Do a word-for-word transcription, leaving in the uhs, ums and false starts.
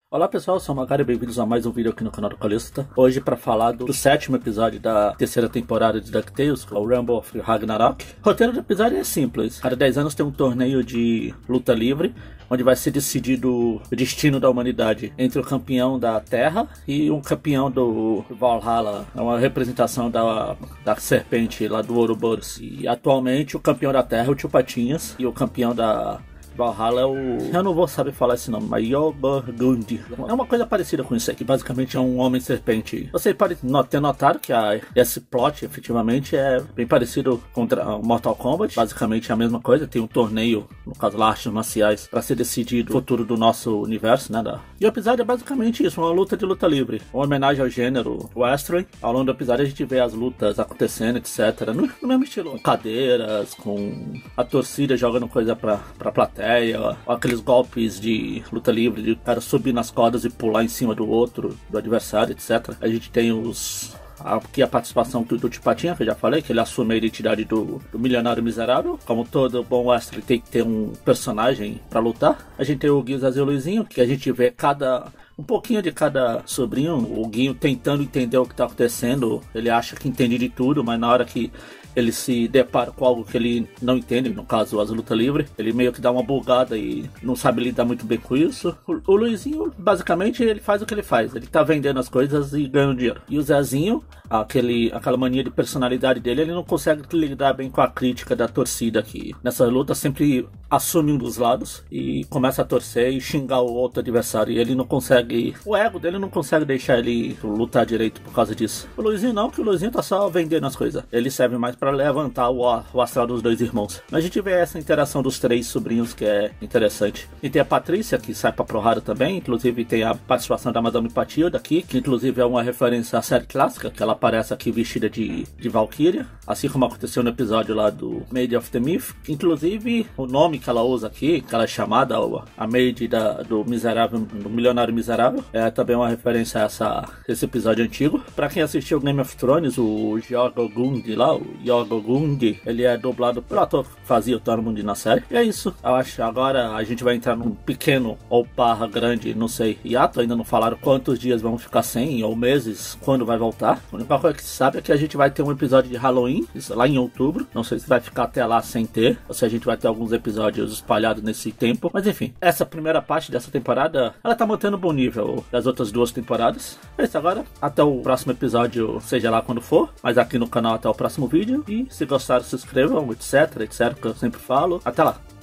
Olá pessoal, eu sou o Magari e bem-vindos a mais um vídeo aqui no canal do Calista. Hoje para falar do, do sétimo episódio da terceira temporada de DuckTales, o Rumble of Ragnarok. O roteiro do episódio é simples. Cada dez anos tem um torneio de luta livre, onde vai ser decidido o destino da humanidade entre o campeão da Terra e um campeão do Valhalla. É uma representação da, da serpente lá do Ouroboros. E atualmente o campeão da Terra é o Tio Patinhas e o campeão da Valhalla é o... eu não vou saber falar esse nome, mas Jörmungandr. É uma coisa parecida com isso aqui, basicamente é um homem-serpente. Você pode ter notado que a, esse plot, efetivamente, é bem parecido com Mortal Kombat. Basicamente é a mesma coisa, tem um torneio, no caso lá, artes marciais, para ser decidido o futuro do nosso universo, né? Da... E o episódio é basicamente isso, uma luta de luta livre. Uma homenagem ao gênero western. Ao longo do episódio a gente vê as lutas acontecendo, etcétera. No, no mesmo estilo, com cadeiras, com a torcida jogando coisa pra, pra plateia. Aqueles golpes de luta livre, de cara subir nas cordas e pular em cima do outro, do adversário, etcétera. A gente tem os... aqui a participação do, do Tio Patinhas, que eu já falei, que ele assume a identidade do, do milionário miserável. Como todo bom western tem que ter um personagem pra lutar. A gente tem o Guinho, Zazê e o Luizinho, que a gente vê cada... um pouquinho de cada sobrinho. O Guinho tentando entender o que tá acontecendo. Ele acha que entende de tudo, mas na hora que ele se depara com algo que ele não entende, no caso as lutas livres, ele meio que dá uma bugada e não sabe lidar muito bem com isso. O, o Luizinho, basicamente, ele faz o que ele faz. Ele tá vendendo as coisas e ganhando dinheiro. E o Zezinho, aquele, aquela mania de personalidade dele, ele não consegue lidar bem com a crítica da torcida, que nessa luta sempre assume um dos lados e começa a torcer e xingar o outro adversário. E ele não consegue... o ego dele não consegue deixar ele lutar direito por causa disso. O Luizinho não, que o Luizinho tá só vendendo as coisas. Ele serve mais pra levantar o, o astral dos dois irmãos. Mas a gente vê essa interação dos três sobrinhos que é interessante. E tem a Patrícia, que sai pra porrada também. Inclusive tem a participação da Madame Patilda aqui, que inclusive é uma referência à série clássica, que ela aparece aqui vestida de, de Valkyria, assim como aconteceu no episódio lá do Maid of the Myth. Inclusive o nome que ela usa aqui, que ela é chamada a Maid da, do miserável, do milionário miserável, é também uma referência a essa, esse episódio antigo. Pra quem assistiu Game of Thrones, o Jörmungandr lá, o Jörmungandr, ele é dublado pelo ator que fazia o Tormund na série. E é isso. Eu acho agora a gente vai entrar num pequeno ou barra grande, não sei, hiato. Ainda não falaram quantos dias vão ficar sem, ou meses, quando vai voltar. A única coisa que se sabe é que a gente vai ter um episódio de Halloween, isso lá em outubro. Não sei se vai ficar até lá sem ter, ou se a gente vai ter alguns episódios espalhados nesse tempo. Mas enfim, essa primeira parte dessa temporada, ela tá mantendo um bom nível das outras duas temporadas. É isso agora. Até o próximo episódio, seja lá quando for. Mas aqui no canal até o próximo vídeo. E se gostaram, se inscrevam, etc, etc, que eu sempre falo. Até lá!